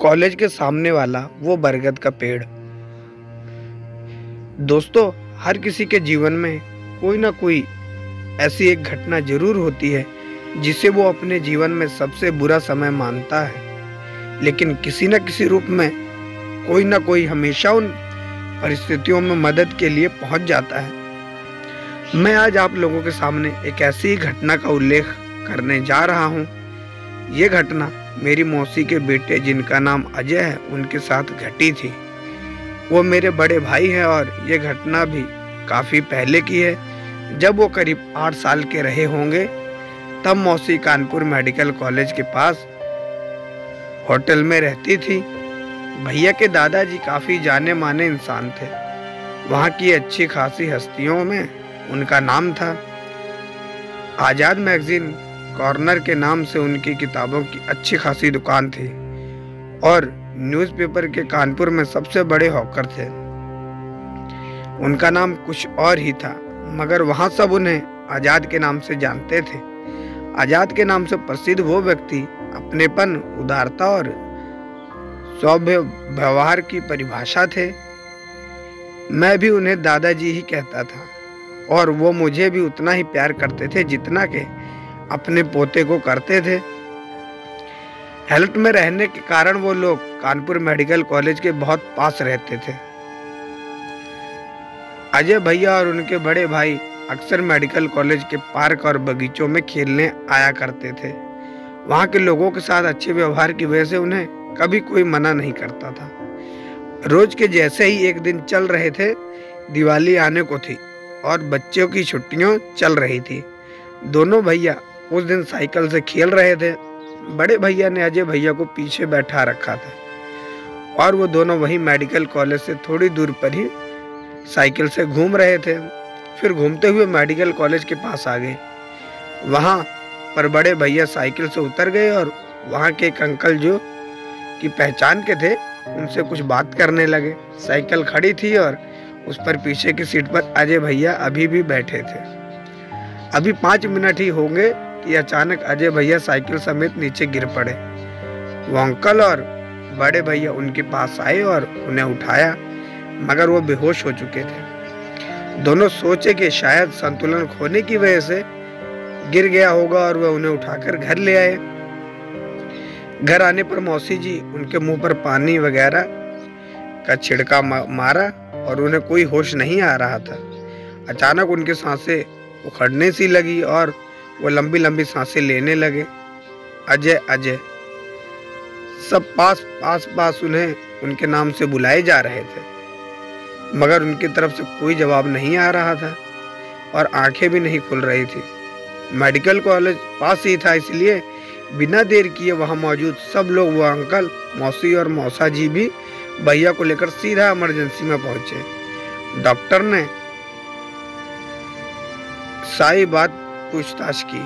College के सामने वाला वो बरगद का पेड़। दोस्तों, हर किसी के जीवन में कोई ना कोई ऐसी एक घटना जरूर होती है जिसे वो अपने जीवन में सबसे बुरा समय मानता है, लेकिन किसी न किसी रूप में कोई ना कोई हमेशा उन परिस्थितियों में मदद के लिए पहुंच जाता है। मैं आज आप लोगों के सामने एक ऐसी ही घटना का उल्लेख करने जा रहा हूं। ये घटना मेरी मौसी के बेटे, जिनका नाम अजय है, उनके साथ घटी थी। वो मेरे बड़े भाई हैं और ये घटना भी काफ़ी पहले की है। जब वो करीब 8 साल के रहे होंगे, तब मौसी कानपुर मेडिकल कॉलेज के पास होटल में रहती थी। भैया के दादाजी काफ़ी जाने माने इंसान थे। वहाँ की अच्छी खासी हस्तियों में उनका नाम था। आज़ाद मैगजीन कॉर्नर के नाम से उनकी किताबों की अच्छी खासी दुकान थी और न्यूज़पेपर के कानपुर में सबसे बड़े हॉकर थे। उनका नाम कुछ और ही था, मगर वहाँ सब उन्हें आज़ाद के नाम से जानते थे। आज़ाद के नाम से प्रसिद्ध वो व्यक्ति अपनेपन, उदारता और सौम्य व्यवहार की परिभाषा थे। मैं भी उन्हें दादाजी ही कहता था और वो मुझे भी उतना ही प्यार करते थे जितना कि अपने पोते को करते थे। हेल्थ में रहने के कारण वो लोग कानपुर मेडिकल कॉलेज के बहुत पास रहते थे। अजय भैया और उनके बड़े भाई अक्सर मेडिकल कॉलेज के पार्क और बगीचों में खेलने आया करते थे। वहाँ के लोगों के साथ अच्छे व्यवहार की वजह से उन्हें कभी कोई मना नहीं करता था। रोज के जैसे ही एक दिन चल रहे थे। दिवाली आने को थी और बच्चों की छुट्टियां चल रही थी। दोनों भैया उस दिन साइकिल से खेल रहे थे। बड़े भैया ने अजय भैया को पीछे बैठा रखा था और वो दोनों वहीं मेडिकल कॉलेज से थोड़ी दूर पर ही साइकिल से घूम रहे थे। फिर घूमते हुए मेडिकल कॉलेज के पास आ गए। वहाँ पर बड़े भैया साइकिल से उतर गए और वहाँ के एक अंकल जो की पहचान के थे, उनसे कुछ बात करने लगे। साइकिल खड़ी थी और उस पर पीछे की सीट पर अजय भैया अभी भी बैठे थे। अभी 5 मिनट ही होंगे कि अचानक अजय भैया साइकिल समेत नीचे गिर पड़े। वो अंकल और बड़े भैया उनके पास आए और उन्हें उठाया, मगर वो बेहोश हो चुके थे। दोनों सोचे कि शायद संतुलन खोने की वजह से गिर गया होगा और वह उन्हें उठाकर घर ले आए। घर आने पर मौसी जी उनके मुंह पर पानी वगैरह का छिड़का मारा और उन्हें कोई होश नहीं आ रहा था। अचानक उनकी सांसें उखड़ने सी लगी और वो लंबी लंबी सांसें लेने लगे। अजय अजय, सब पास उन्हें उनके नाम से बुलाए जा रहे थे, मगर उनकी तरफ से कोई जवाब नहीं आ रहा था और आंखें भी नहीं खुल रही थी। मेडिकल कॉलेज पास ही था, इसलिए बिना देर किए वहां मौजूद सब लोग, वो अंकल, मौसी और मौसा जी भी भैया को लेकर सीधा इमरजेंसी में पहुंचे। डॉक्टर ने सारी बात पूछताछ की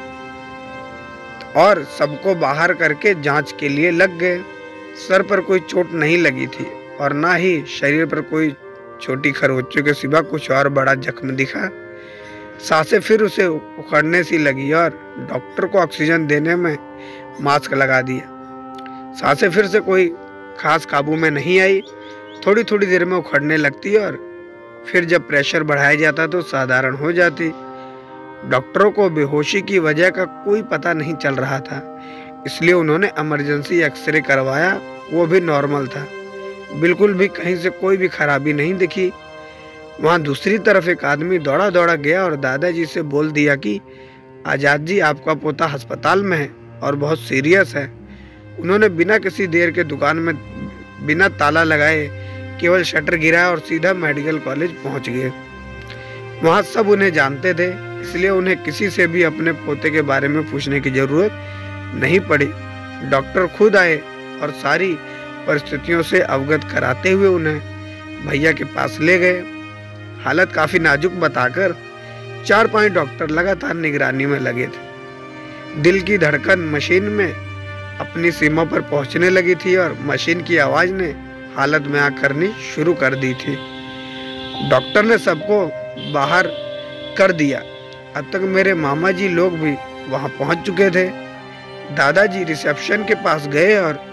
और सबको बाहर करके जांच के लिए लग गए। सर पर कोई चोट नहीं लगी थी और ना ही शरीर पर कोई छोटी खरोंचों के सिवा कुछ और बड़ा जख्म दिखा। सांसें फिर उसे उखड़ने सी लगी और डॉक्टर को ऑक्सीजन देने में मास्क लगा दिया। सांसें फिर से कोई खास काबू में नहीं आई। थोड़ी थोड़ी देर में उखड़ने लगती और फिर जब प्रेशर बढ़ाया जाता तो साधारण हो जाती। डॉक्टरों को बेहोशी की वजह का कोई पता नहीं चल रहा था, इसलिए उन्होंने इमरजेंसी एक्सरे करवाया। वो भी नॉर्मल था, बिल्कुल भी कहीं से कोई भी खराबी नहीं दिखी। वहाँ दूसरी तरफ एक आदमी दौड़ा दौड़ा गया और दादाजी से बोल दिया कि आज़ाद जी, आपका पोता अस्पताल में है और बहुत सीरियस है। उन्होंने बिना किसी देर के दुकान में बिना ताला लगाए केवल शटर गिराया और सीधा मेडिकल कॉलेज पहुंच गए। वहाँ सब उन्हें जानते थे, इसलिए उन्हें किसी से भी अपने पोते के बारे में पूछने की जरूरत नहीं पड़ी। डॉक्टर खुद आए और सारी परिस्थितियों से अवगत कराते हुए उन्हें भैया के पास ले गए। हालत काफ़ी नाजुक बताकर 4-5 डॉक्टर लगातार निगरानी में लगे थे। दिल की धड़कन मशीन में अपनी सीमा पर पहुंचने लगी थी और मशीन की आवाज़ ने हालत में आग करनी शुरू कर दी थी। डॉक्टर ने सबको बाहर कर दिया। अब तक मेरे मामा जी लोग भी वहां पहुंच चुके थे। दादाजी रिसेप्शन के पास गए और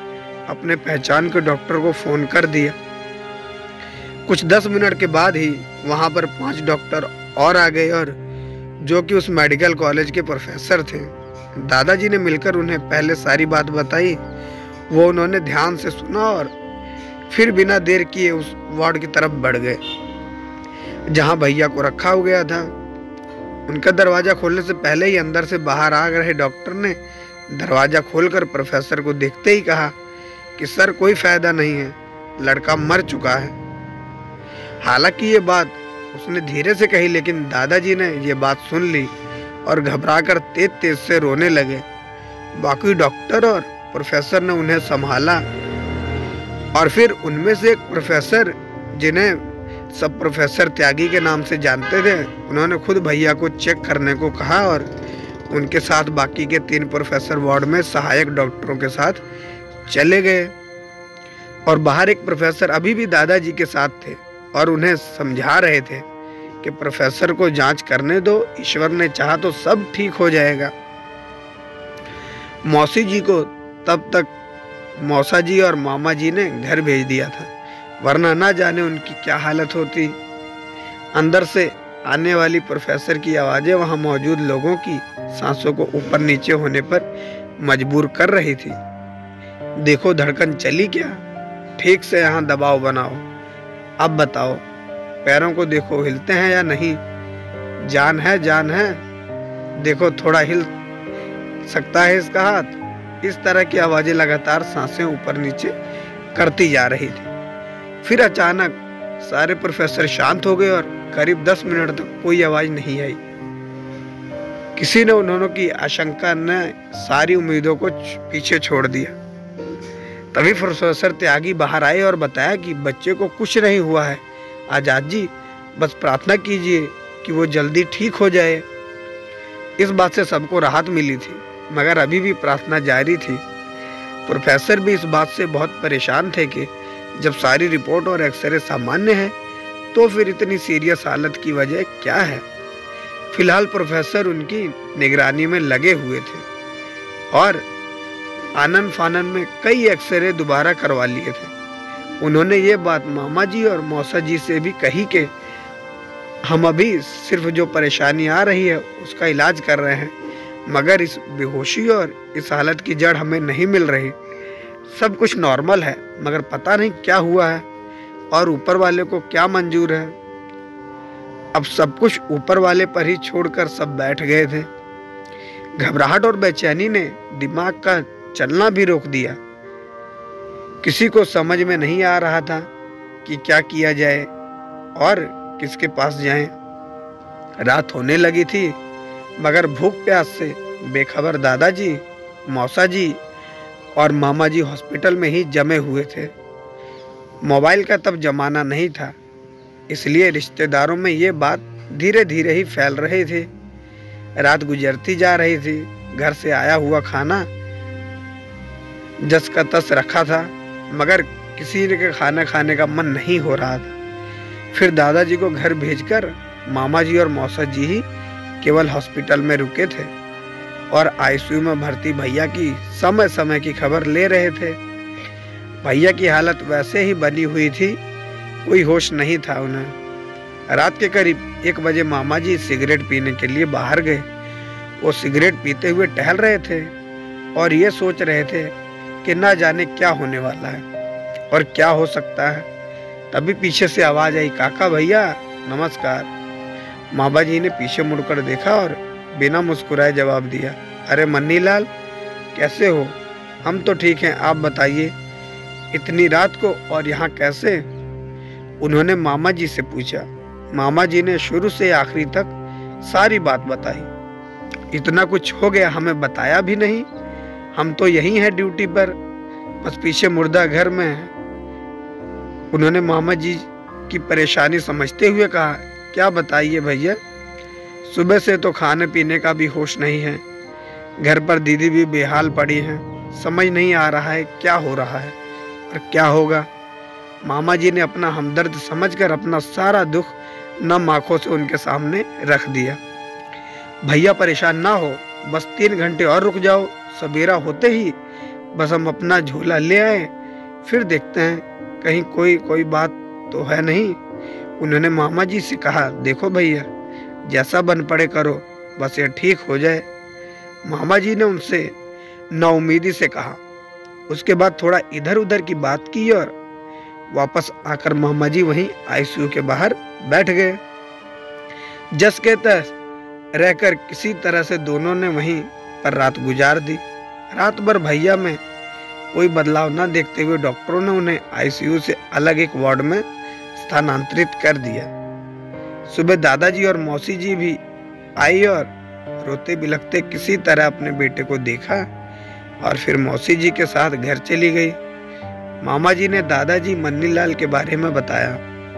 अपने पहचान के डॉक्टर को फ़ोन कर दिया। कुछ 10 मिनट के बाद ही वहाँ पर 5 डॉक्टर और आ गए और जो कि उस मेडिकल कॉलेज के प्रोफेसर थे। दादाजी ने मिलकर उन्हें पहले सारी बात बताई। वो उन्होंने ध्यान से सुना और फिर बिना देर किए उस वार्ड की तरफ बढ़ गए जहाँ भैया को रखा हो गया था। उनका दरवाज़ा खोलने से पहले ही अंदर से बाहर आ रहे डॉक्टर ने दरवाज़ा खोलकर प्रोफेसर को देखते ही कहा कि सर कोई फ़ायदा नहीं है, लड़का मर चुका है। हालांकि ये बात उसने धीरे से कही, लेकिन दादाजी ने ये बात सुन ली और घबराकर तेज तेज से रोने लगे। बाकी डॉक्टर और प्रोफेसर ने उन्हें संभाला और फिर उनमें से एक प्रोफेसर, जिन्हें सब प्रोफेसर त्यागी के नाम से जानते थे, उन्होंने खुद भैया को चेक करने को कहा और उनके साथ बाकी के 3 प्रोफेसर वार्ड में सहायक डॉक्टरों के साथ चले गए। और बाहर एक प्रोफेसर अभी भी दादाजी के साथ थे और उन्हें समझा रहे थे कि प्रोफेसर को जांच करने दो, ईश्वर ने चाहा तो सब ठीक हो जाएगा। मौसी जी को तब तक मौसा जी और मामा जी ने घर भेज दिया था, वरना ना जाने उनकी क्या हालत होती। अंदर से आने वाली प्रोफेसर की आवाज़ें वहां मौजूद लोगों की सांसों को ऊपर नीचे होने पर मजबूर कर रही थी। देखो धड़कन चली क्या? ठीक से यहाँ दबाव बनाओ। अब बताओ, पैरों को देखो हिलते हैं या नहीं? जान है, जान है? देखो थोड़ा हिल सकता है इसका हाथ। इस तरह की आवाज़ें लगातार सांसें ऊपर नीचे करती जा रही थी। फिर अचानक सारे प्रोफेसर शांत हो गए और करीब 10 मिनट तक कोई आवाज नहीं आई। किसी ने उन्होंने की आशंका ने सारी उम्मीदों को पीछे छोड़ दिया। तभी प्रोफेसर त्यागी बाहर आए और बताया कि बच्चे को कुछ नहीं हुआ है, आजाद जी बस प्रार्थना कीजिए कि वो जल्दी ठीक हो जाए। इस बात से सबको राहत मिली थी, मगर अभी भी प्रार्थना जारी थी। प्रोफेसर भी इस बात से बहुत परेशान थे कि जब सारी रिपोर्ट और एक्सरे सामान्य है तो फिर इतनी सीरियस हालत की वजह क्या है। फिलहाल प्रोफेसर उनकी निगरानी में लगे हुए थे और आनन फानन में कई एक्सरे दोबारा करवा लिए थे। उन्होंने ये बात मामा जी और मौसा जी से भी कही कि हम अभी सिर्फ जो परेशानी आ रही है उसका इलाज कर रहे हैं, मगर इस बेहोशी और इस हालत की जड़ हमें नहीं मिल रही। सब कुछ नॉर्मल है, मगर पता नहीं क्या हुआ है और ऊपर वाले को क्या मंजूर है। अब सब कुछ ऊपर वाले पर ही छोड़कर सब बैठ गए थे। घबराहट और बेचैनी ने दिमाग का चलना भी रोक दिया। किसी को समझ में नहीं आ रहा था कि क्या किया जाए और किसके पास जाएं। रात होने लगी थी, मगर भूख प्यास से बेखबर दादाजी, मौसा जी और मामा जी हॉस्पिटल में ही जमे हुए थे। मोबाइल का तब जमाना नहीं था, इसलिए रिश्तेदारों में ये बात धीरे धीरे ही फैल रही थी। रात गुजरती जा रही थी। घर से आया हुआ खाना जस का तस रखा था, मगर किसी के खाना खाने का मन नहीं हो रहा था। फिर दादाजी को घर भेजकर मामा जी और मौसा जी ही केवल हॉस्पिटल में रुके थे और आईसीयू में भर्ती भैया की समय समय की खबर ले रहे थे। भैया की हालत वैसे ही बनी हुई थी, कोई होश नहीं था उन्हें। रात के करीब 1 बजे मामा जी सिगरेट पीने के लिए बाहर गए। वो सिगरेट पीते हुए टहल रहे थे और ये सोच रहे थे कि ना जाने क्या होने वाला है और क्या हो सकता है। तभी पीछे से आवाज आई, काका भैया नमस्कार। मामा जी ने पीछे मुड़कर देखा और बिना मुस्कुराए जवाब दिया, अरे मन्नी लाल कैसे हो? हम तो ठीक हैं, आप बताइए, इतनी रात को और यहाँ कैसे? उन्होंने मामा जी से पूछा। मामा जी ने शुरू से आखिरी तक सारी बात बताई। इतना कुछ हो गया, हमें बताया भी नहीं। हम तो यही हैं ड्यूटी पर, बस पीछे मुर्दा घर में है। उन्होंने मामा जी की परेशानी समझते हुए कहा, क्या बताइए भैया? सुबह से तो खाने पीने का भी होश नहीं है। घर पर दीदी भी बेहाल पड़ी हैं। समझ नहीं आ रहा है क्या हो रहा है और क्या होगा। मामा जी ने अपना हमदर्द समझकर अपना सारा दुख नम आंखों से उनके सामने रख दिया। भैया परेशान ना हो, बस 3 घंटे और रुक जाओ, सवेरा होते ही बस हम अपना झोला ले आए, फिर देखते हैं कहीं कोई बात तो है नहीं। उन्होंने मामा जी से कहा, देखो भैया, जैसा बन पड़े करो, बस ये ठीक हो जाए। मामा जी ने उनसे नाउमीदी से कहा। उसके बाद थोड़ा इधर उधर की बात की और वापस आकर मामा जी वहीं आईसीयू के बाहर बैठ गए। जस के तस रहकर किसी तरह से दोनों ने वहीं पर रात गुजार दी। रात भर भैया में कोई बदलाव न देखते हुए डॉक्टरों ने उन्हें आईसीयू से अलग एक वार्ड में स्थानांतरित कर दिया। सुबह दादाजी और मौसी जी भी आई और रोते बिलखते किसी तरह अपने बेटे को देखा और फिर मौसी जी के साथ घर चली गई। मामा जी ने दादाजी मन्नीलाल के बारे में बताया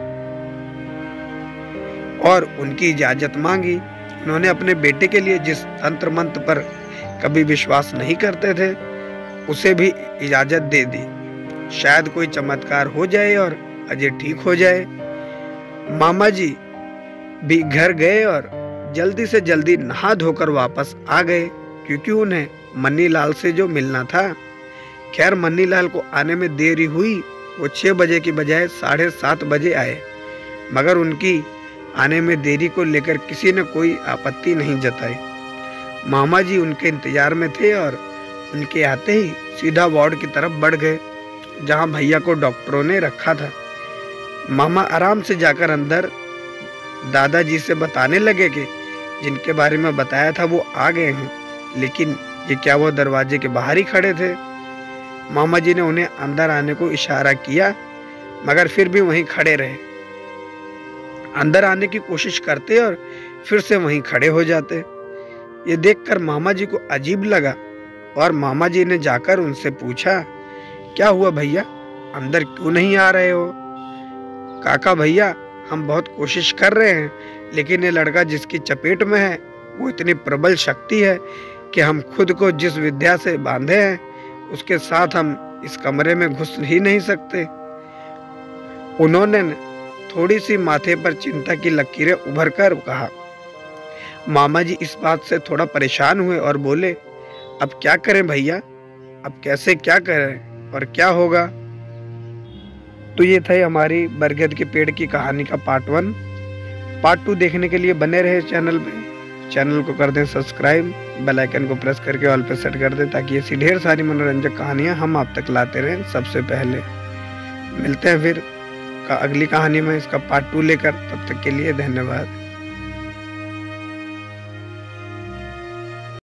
और उनकी इजाजत मांगी। उन्होंने अपने बेटे के लिए जिस तंत्र मंत्र पर कभी विश्वास नहीं करते थे, उसे भी इजाजत दे दी। शायद कोई चमत्कार हो जाए और अजय ठीक हो जाए। मामा जी भी घर गए और जल्दी से जल्दी नहा धोकर वापस आ गए, क्योंकि उन्हें मन्नीलाल से जो मिलना था। खैर, मन्नीलाल को आने में देरी हुई। वो 6 बजे की बजाय 7:30 बजे आए, मगर उनकी आने में देरी को लेकर किसी ने कोई आपत्ति नहीं जताई। मामा जी उनके इंतजार में थे और उनके आते ही सीधा वार्ड की तरफ बढ़ गए, जहां भैया को डॉक्टरों ने रखा था। मामा आराम से जाकर अंदर दादाजी से बताने लगे कि जिनके बारे में बताया था वो आ गए हैं, लेकिन ये क्या वो दरवाजे के बाहर ही खड़े थे। मामा जी ने उन्हें अंदर आने को इशारा किया, मगर फिर भी वहीं खड़े रहे। अंदर आने की कोशिश करते और फिर से वहीं खड़े हो जाते। ये देखकर मामा जी को अजीब लगा और मामा जी ने जाकर उनसे पूछा, क्या हुआ भैया, अंदर क्यों नहीं आ रहे हो? काका भैया, हम बहुत कोशिश कर रहे हैं, लेकिन ये लड़का जिसकी चपेट में है वो इतनी प्रबल शक्ति है कि हम खुद को जिस विद्या से बांधे हैं उसके साथ हम इस कमरे में घुस ही नहीं सकते। उन्होंने थोड़ी सी माथे पर चिंता की लकीरें उभर कर कहा। मामा जी इस बात से थोड़ा परेशान हुए और बोले, अब क्या करें भैया, अब कैसे क्या करें और क्या होगा? तो ये था हमारी बरगद के पेड़ की कहानी का पार्ट 1। पार्ट 2 देखने के लिए बने रहे चैनल पे। चैनल को कर दें सब्सक्राइब, बेल आइकन को प्रेस करके ऑल पे सेट कर दें, ताकि ऐसी ढेर सारी मनोरंजक कहानियां हम आप तक लाते रहें सबसे पहले। मिलते हैं फिर अगली कहानी में इसका पार्ट 2 लेकर। तब तक के लिए धन्यवाद।